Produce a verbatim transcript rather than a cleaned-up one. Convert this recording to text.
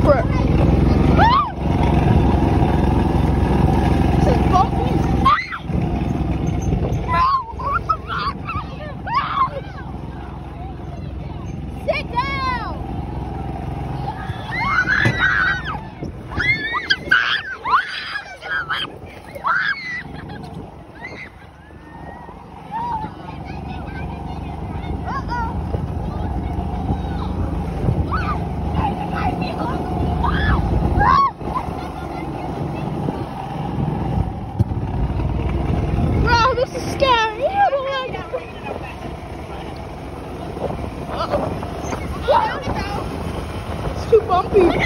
Bro. This is bumpy. Sit down. Bro, this is scary. I don't like it. Uh-oh. It's too bumpy.